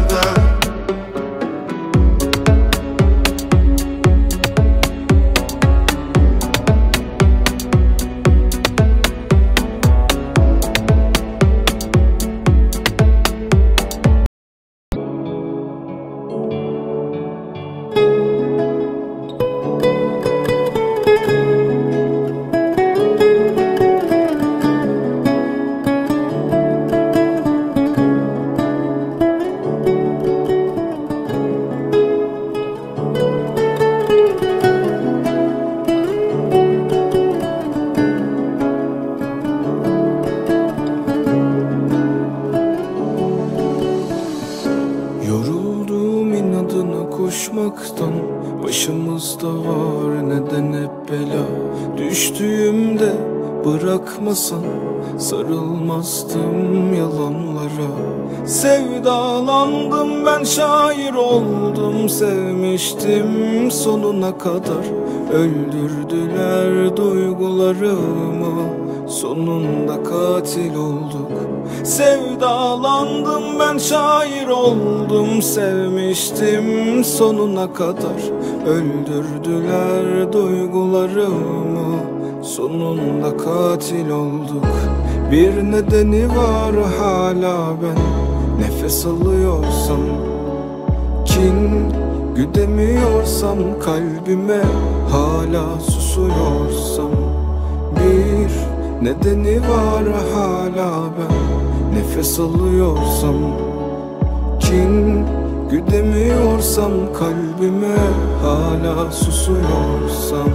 Yoruldum inadına koşmaktan. Başımızda var neden hep bela. Düştüğümde bırakmasan sarılmazdım yalanlara. Sevdalandım ben, şair oldum, sevmiştim sonuna kadar. Öldürdüler duygularımı, sonunda katil olduk. Sevdalandım ben, şair oldum, sevmiştim sonuna kadar. Öldürdüler duygularımı, sonunda katil olduk. Bir nedeni var hala ben nefes alıyorsam. Kin güdemiyorsam, kalbime hala susuyorsam. Bir nedeni var hala ben nefes alıyorsam. Kin güdemiyorsam, kalbime hala susuyorsam.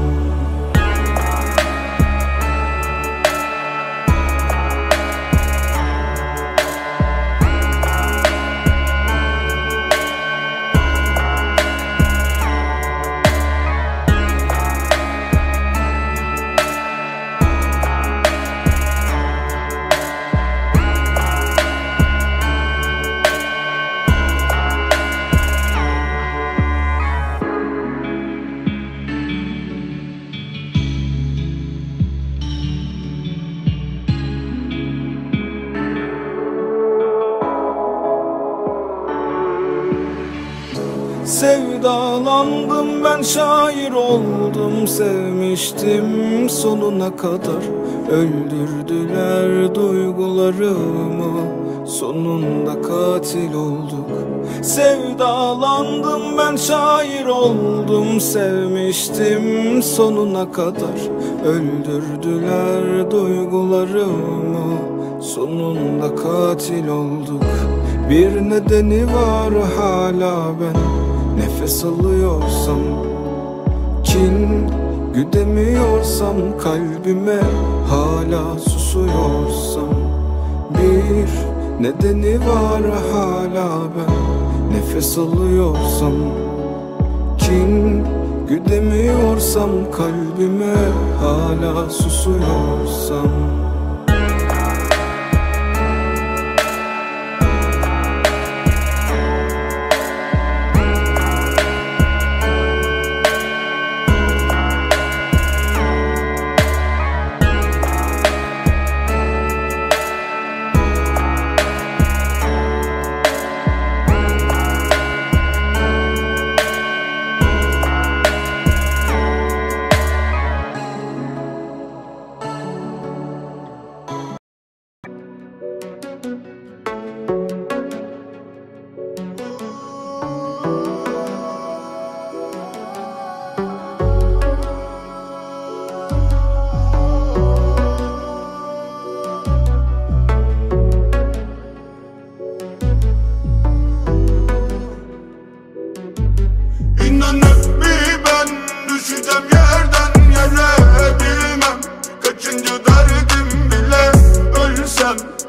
Sevdalandım ben, şair oldum, sevmiştim sonuna kadar. Öldürdüler duygularımı, sonunda katil olduk. Sevdalandım ben, şair oldum, sevmiştim sonuna kadar. Öldürdüler duygularımı, sonunda katil olduk. Bir nedeni var hala ben nefes alıyorsam. Kin güdemiyorsam, kalbime hala susuyorsam. Bir nedeni var hala ben nefes alıyorsam. Kin güdemiyorsam, kalbime hala susuyorsam.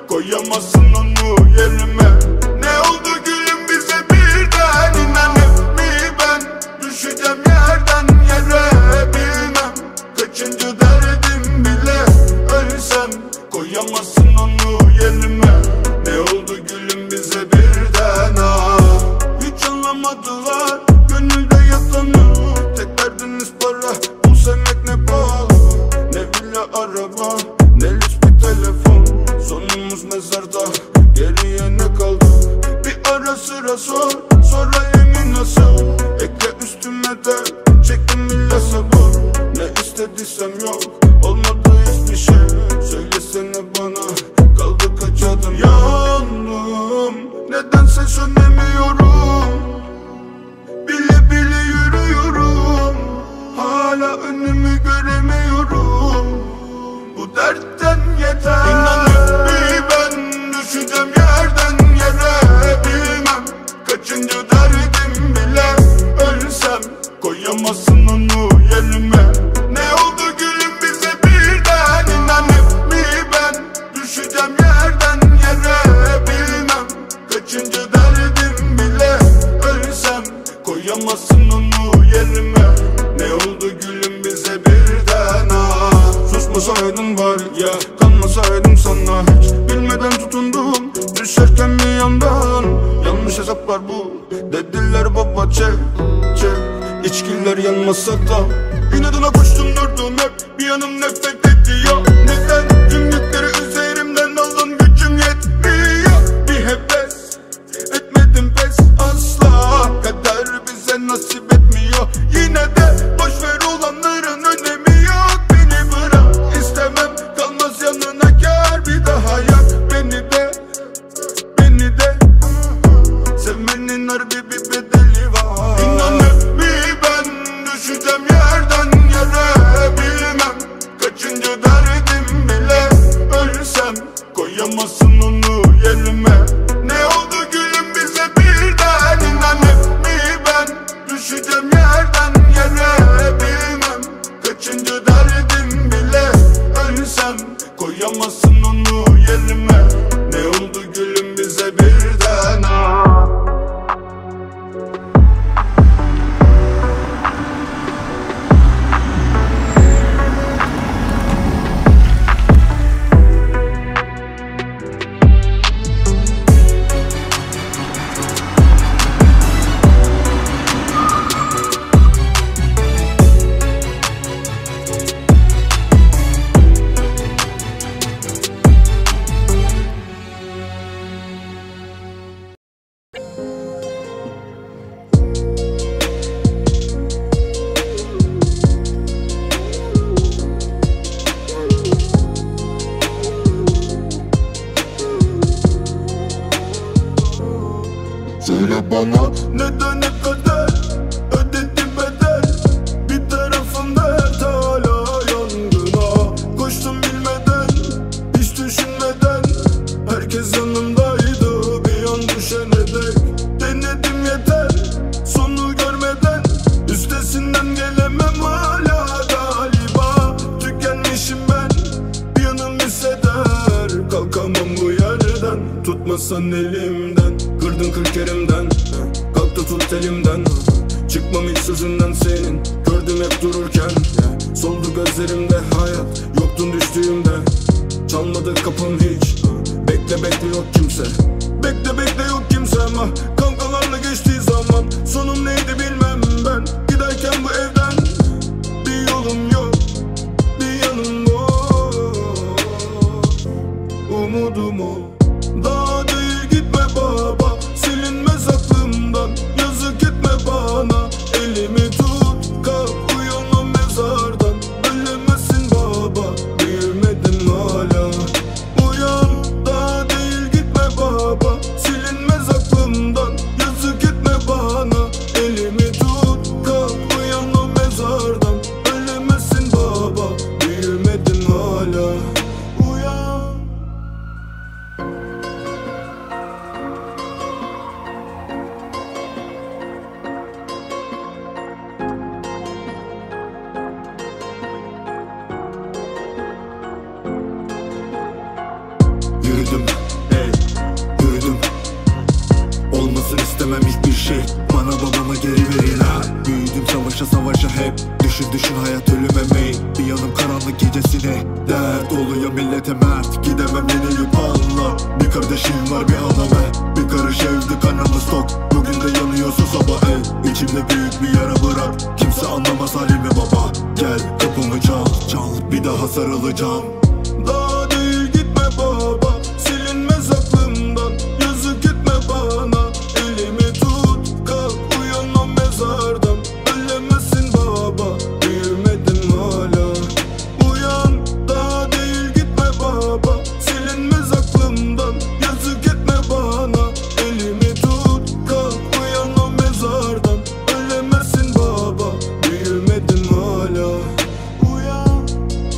koyamazsın onu yerime. Ne oldu gülüm bize birden, inanıp mi ben düşeceğim yerden yere, bilmem kaçıncı derdim bile. Ölsem koyamazsın onu yerime. Ne oldu gülüm bize birden, hiç anlamadılar gönülde yatanı. Tek derdiniz para, bu sevmek ne pahalı. Ne villa araba, ne lüks bir telefon. Sonumuz mezarda, geriye ne kaldı? Bir ara sıra sor, sonra yemin nasıl? Ekle üstüme de, çektim bile sabır. Ne istediysem yok, olmadı hiçbir şey. Söylesene bana, kaldı kaç adım? Yandım, nedense sönemiyorum. Bile bile yürüyorum, hala önümü göremiyorum. Bu dertten yeter. İnanıp mi ben düşeceğim yerden yere, bilmem kaçıncı derdim bile. Ölsem koyamazsın onu yerime. Ne oldu gülüm bize birden, inanıp mi ben düşeceğim yerden yere, bilmem kaçıncı derdim bile. Ölsem koyamazsın onu yerime. Ne oldu gülüm bize birden, susmasaydın var ya, kanmasaydım sana hiç. Bilmeden tutundum, düşerken bir yandan. Yanlış hesaplar bu, dediler baba çek çek. İçkiler yanmasa da inadına koştum durdum hep. Bir yanım nefret ediyor. Neden tüm yükleri üzerimden aldın, gücüm yetmiyor. Bir heves etmedim pes asla. Kader bize nasip etmiyor. Yine de boşver, olanların önemi yok. Beni bırak, istemem kalmaz yanına, gel bir daha yak. Beni de, beni de sevmenin harbi bir bedeli var. İnanıp mi ben düşeceğim yerden yere, bilmem kaçıncı derdim bile. Ölsem koyamazsın onu yerime. Ne oldu gülüm bize birden, inanıp mi ben düşeceğim yerden yere, bilmem kaçıncı derdim bile. Ölsem koyamazsın onu yerime. Ne oldu gülüm bize birden, söyle bana neden ne kadar ödedim bedel? Bir tarafımda her hala yangına. Koştum bilmeden, hiç düşünmeden. Herkes yanımdaydı bir an düşene dek. Denedim yeter, sonu görmeden. Üstesinden gelemem hala galiba. Tükenmişim ben, bir yanım hisseder. Kalkamam bu yerden, tutmasan elimden. Kırdın 40 yerimden, kalk da tut elimden. Çıkmam hiç sözünden senin, gördüm hep dururken. Soldu gözlerimde hayat, yoktun düştüğümde. Çalmadı kapım hiç, bekle bekle yok kimse. Bekle bekle yok kimse ama kavgalarla geçtiği zaman. Sonum neydi bilmem ben, giderken bu evden. Bir yolum yok, bir yanım yok. Umudum o, daha değil gitme baba. Silinmez aklımdan, yazık etme bana. Elimi tut, kalk uyan o mezardan. Ölemezsin baba, büyümedin hala. Uyan, daha değil gitme baba. Silinmez aklımdan, yazık etme bana. Elimi tut, kalk uyan o mezardan. Ölemezsin baba, büyümedin hala. Uyan. Yürüdüm, yürüdüm. Olmasın istemem hiçbir şey. Bana babamı geri verin ha. Büyüdüm savaşa savaşa hep. Düşün düşün hayat ölüm emeği. Bir yanım karanlık gecesine dert oluyor millete mert. Gidemem yenilip anla. Bir kardeşim var bir anam bir karış evde kanımız tok. Bugün de yanıyorsun sabah İçimde büyük bir yara bırak. Kimse anlamaz halimi baba. Gel kapımı çal çal. Bir daha sarılacağım. Daha değil gitme baba, silinmez aklımdan. Yazık etme bana, elimi tut. Kalk uyanma mezardan. Ölemezsin baba, büyümedim hala. Uyan, daha değil gitme baba, silinmez aklımdan. Yazık etme bana, elimi tut. Kalk uyanma mezardan. Ölemezsin baba, büyümedim hala. Uyan.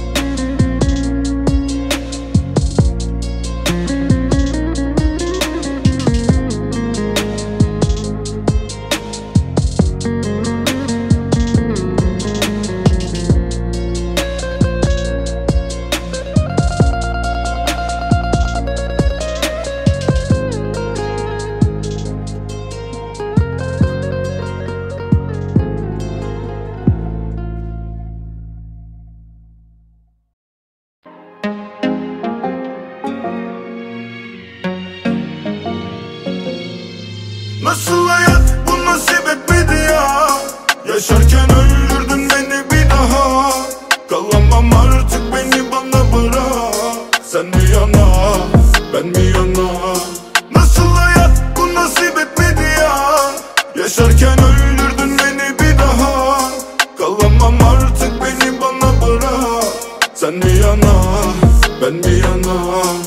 Nasıl hayat bu nasip etmedi ya? Yaşarken öldürdün beni bir daha. Kalamam artık beni bana bırak. Sen mi yana, ben mi yana? Nasıl hayat bu nasip etmedi ya? Yaşarken öldürdün beni bir daha. Kalamam artık beni bana bırak. Sen mi yana, ben mi yana?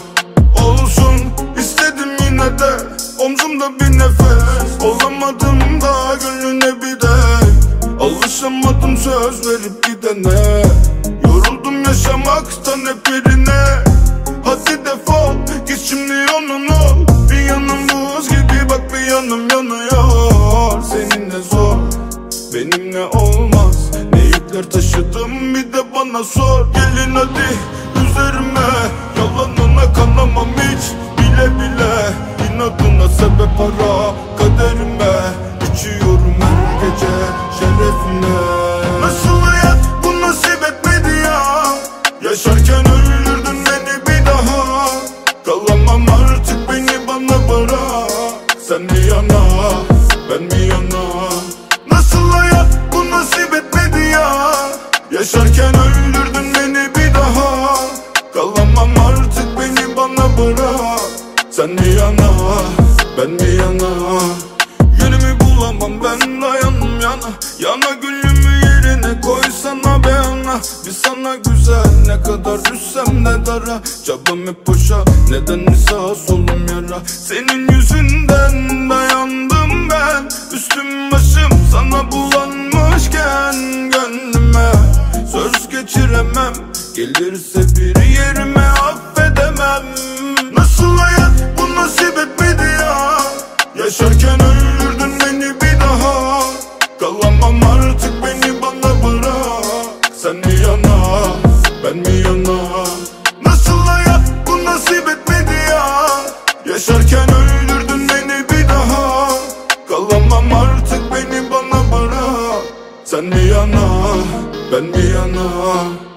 Olsun istedim yine de, omzumda bir nefes. Olamadım da gönlüne bir de. Alışamadım söz verip gidene. Yoruldum yaşamaktan hep birine. Hadi defol git şimdi yanın ol. Bir yanım buz gibi bak bir yanım yanıyor. Seninle zor, benimle olmaz. Ne yükler taşıdım bir de bana sor. Gelin hadi üzerime, yalanına kanamam hiç. Bile bile inadına sebep ara kaderime. İçiyorum her gece şerefine. Nasıl hayat bu nasip etmedi ya? Yaşarken öldürdün beni bir daha. Kalamam artık beni bana bırak. Sen mi yana, ben mi yana? Nasıl hayat bu nasip etmedi ya? Yaşarken öldürdün beni bir daha. Kalamam artık beni bana bırak. Sen mi yana, ben mi yana? Yönümü bulamam ben dayanım yana. Yana gülümü yerine koysana be ana. Bir sana güzel ne kadar düşsem ne dara. Çabam hep boşa, neden sağ solum yara. Senin yüzünden dayandım ben. Üstüm başım sana bulanmışken gönlüme söz geçiremem. Gelirse bir yerime affedemem. Nasıl hayat bu nasip etmedi ya? Yaşarken öldürdün beni bir daha. Kalamam artık beni bana bırak. Sen mi yana, ben mi yana? Nasıl hayat bu nasip etmedi ya? Yaşarken öldürdün beni bir daha. Kalamam artık beni bana bırak. Sen mi yana, ben mi yana?